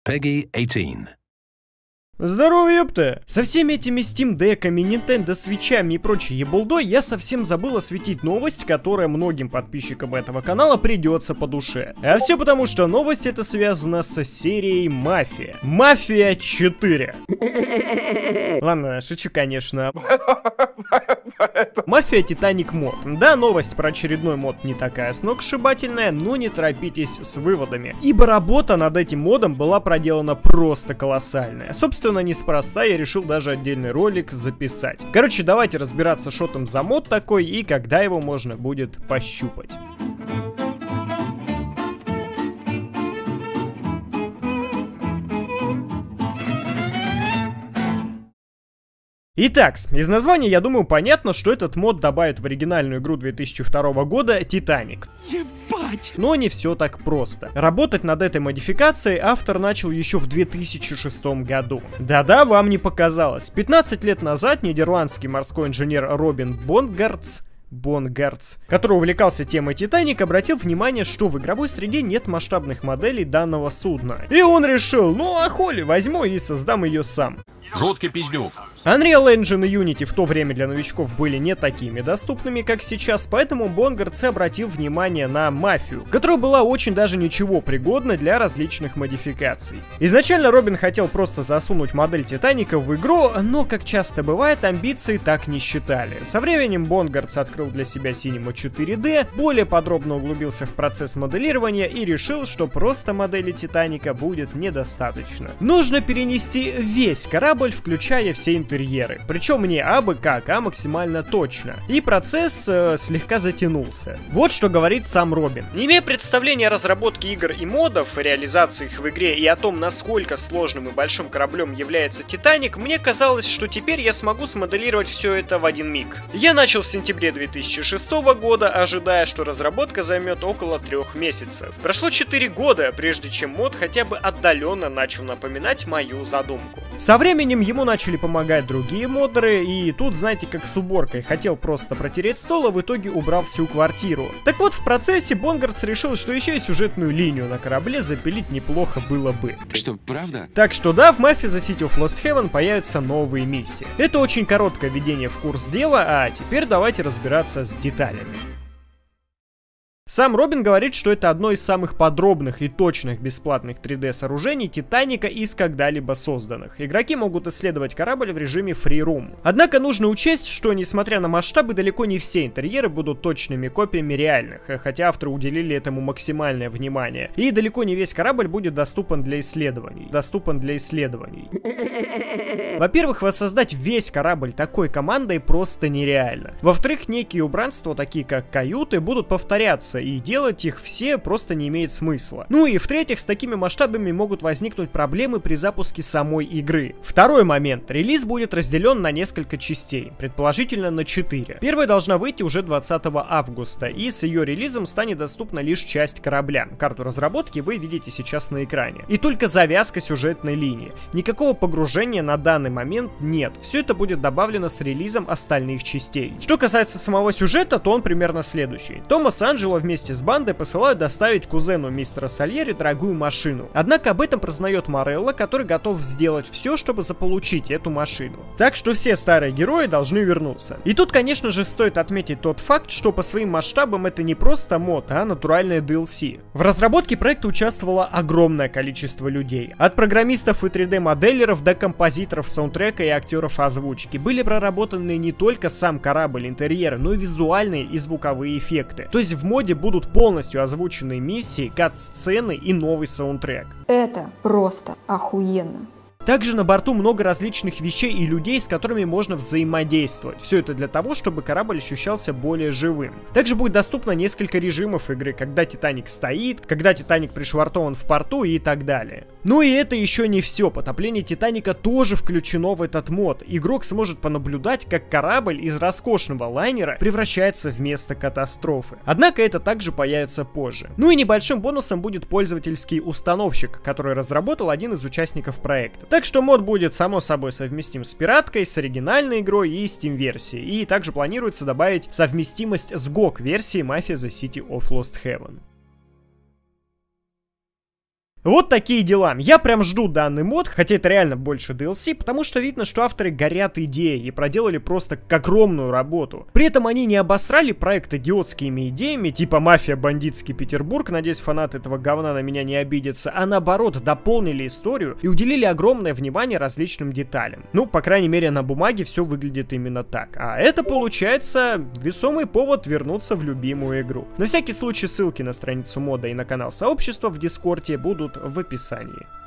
PEGI 18. Здорово, ёпта! Со всеми этими Steam деками, Nintendo свитчами и прочей ебулдой я совсем забыл осветить новость, которая многим подписчикам этого канала придется по душе. А все потому, что новость эта связана с серией Мафия. Мафия 4. Ладно, шучу, конечно. Мафия Титаник мод. Да, новость про очередной мод не такая сногсшибательная, но не торопитесь с выводами. Ибо работа над этим модом была проделана просто колоссальная. Собственно, неспроста я решил даже отдельный ролик записать. Короче, давайте разбираться, что там за мод такой и когда его можно будет пощупать. Итак, из названия, я думаю, понятно, что этот мод добавит в оригинальную игру 2002 года Титаник. Ебать! Но не все так просто. Работать над этой модификацией автор начал еще в 2006 году. Да-да, вам не показалось. 15 лет назад нидерландский морской инженер Робин Бонгартс, который увлекался темой Титаник, обратил внимание, что в игровой среде нет масштабных моделей данного судна. И он решил, ну а холи, возьму и создам ее сам. Жуткий пиздюк. Unreal Engine и Unity в то время для новичков были не такими доступными, как сейчас, поэтому Бонгартс обратил внимание на Мафию, которая была очень даже ничего пригодна для различных модификаций. Изначально Робин хотел просто засунуть модель Титаника в игру, но, как часто бывает, амбиции так не считали. Со временем Бонгартс открыл для себя Cinema 4D, более подробно углубился в процесс моделирования и решил, что просто модели Титаника будет недостаточно. Нужно перенести весь корабль, включая все интерьеры. Причем не абы как, а максимально точно. И процесс слегка затянулся. Вот что говорит сам Робин. Не имея представления о разработке игр и модов, реализации их в игре и о том, насколько сложным и большим кораблем является Титаник, мне казалось, что теперь я смогу смоделировать все это в один миг. Я начал в сентябре 2006 года, ожидая, что разработка займет около 3 месяцев. Прошло 4 года, прежде чем мод хотя бы отдаленно начал напоминать мою задумку. Со временем ему начали помогать другие модеры, и тут, знаете, как с уборкой. Хотел просто протереть стол, а в итоге убрал всю квартиру. Так вот, в процессе Бонгартс решил, что еще и сюжетную линию на корабле запилить неплохо было бы. Что, правда? Так что да, в Mafia The City of Lost Heaven появятся новые миссии. Это очень короткое введение в курс дела, а теперь давайте разбираться с деталями. Сам Робин говорит, что это одно из самых подробных и точных бесплатных 3D сооружений Титаника из когда-либо созданных. Игроки могут исследовать корабль в режиме Free Roam. Однако нужно учесть, что несмотря на масштабы, далеко не все интерьеры будут точными копиями реальных, хотя авторы уделили этому максимальное внимание. И далеко не весь корабль будет доступен для исследований. Во-первых, воссоздать весь корабль такой командой просто нереально. Во-вторых, некие убранства, такие как каюты, будут повторяться, и делать их все просто не имеет смысла. Ну и в-третьих, с такими масштабами могут возникнуть проблемы при запуске самой игры. Второй момент. Релиз будет разделен на несколько частей, предположительно на 4. Первая должна выйти уже 20 августа, и с ее релизом станет доступна лишь часть корабля. Карту разработки вы видите сейчас на экране. И только завязка сюжетной линии. Никакого погружения на данный момент нет. Все это будет добавлено с релизом остальных частей. Что касается самого сюжета, то он примерно следующий. Томас и Анджело вместе с бандой посылают доставить кузену мистера Сальери дорогую машину. Однако об этом прознает Морелло, который готов сделать все, чтобы заполучить эту машину. Так что все старые герои должны вернуться. И тут, конечно же, стоит отметить тот факт, что по своим масштабам это не просто мод, а натуральное DLC. В разработке проекта участвовало огромное количество людей. От программистов и 3D-моделеров до композиторов саундтрека и актеров озвучки. Были проработаны не только сам корабль, интерьеры, но и визуальные и звуковые эффекты. То есть в моде будут полностью озвучены миссии, кат-сцены и новый саундтрек. Это просто охуенно. Также на борту много различных вещей и людей, с которыми можно взаимодействовать. Все это для того, чтобы корабль ощущался более живым. Также будет доступно несколько режимов игры, когда Титаник стоит, когда Титаник пришвартован в порту и так далее. Ну и это еще не все. Потопление Титаника тоже включено в этот мод. Игрок сможет понаблюдать, как корабль из роскошного лайнера превращается в место катастрофы. Однако это также появится позже. Ну и небольшим бонусом будет пользовательский установщик, который разработал один из участников проекта. Так что мод будет само собой совместим с пираткой, с оригинальной игрой и Steam-версией. И также планируется добавить совместимость с GOG-версией Mafia The City of Lost Heaven. Вот такие дела. Я прям жду данный мод, хотя это реально больше DLC, потому что видно, что авторы горят идеей и проделали просто огромную работу. При этом они не обосрали проект идиотскими идеями, типа «Мафия. Бандитский Петербург», надеюсь, фанаты этого говна на меня не обидятся, а наоборот, дополнили историю и уделили огромное внимание различным деталям. Ну, по крайней мере, на бумаге все выглядит именно так. А это, получается, весомый повод вернуться в любимую игру. На всякий случай ссылки на страницу мода и на канал сообщества в Дискорде будут в описании.